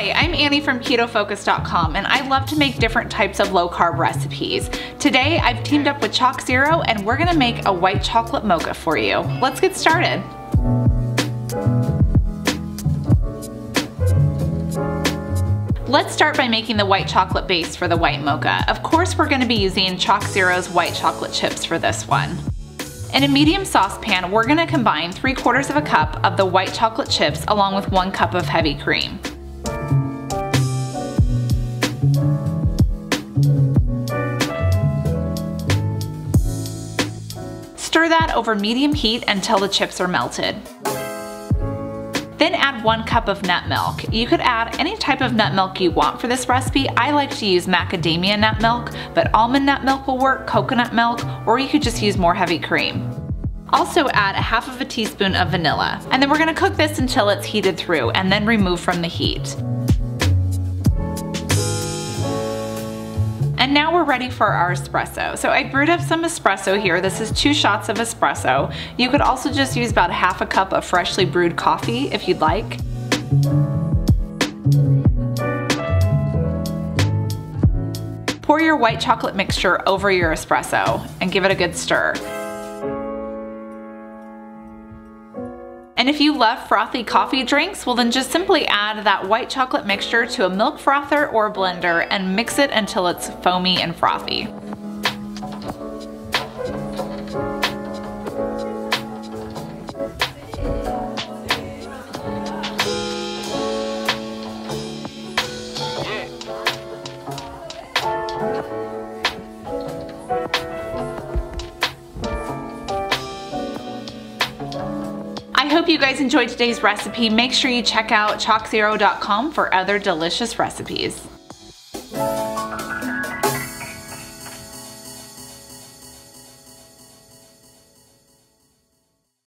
Hi, I'm Annie from KetoFocus.com, and I love to make different types of low-carb recipes. Today I've teamed up with Choc Zero and we're gonna make a white chocolate mocha for you. Let's get started. Let's start by making the white chocolate base for the white mocha. Of course, we're gonna be using Choc Zero's white chocolate chips for this one. In a medium saucepan, we're gonna combine 3/4 of a cup of the white chocolate chips along with 1 cup of heavy cream. Stir that over medium heat until the chips are melted. Then add 1 cup of nut milk. You could add any type of nut milk you want for this recipe. I like to use macadamia nut milk, but almond nut milk will work, coconut milk, or you could just use more heavy cream. Also add 1/2 teaspoon of vanilla. And then we're gonna cook this until it's heated through and then remove from the heat. And now we're ready for our espresso. So I brewed up some espresso here. This is 2 shots of espresso. You could also just use about 1/2 cup of freshly brewed coffee if you'd like. Pour your white chocolate mixture over your espresso and give it a good stir. And if you love frothy coffee drinks, well then just simply add that white chocolate mixture to a milk frother or blender and mix it until it's foamy and frothy. I hope you guys enjoyed today's recipe. Make sure you check out ChocZero.com for other delicious recipes.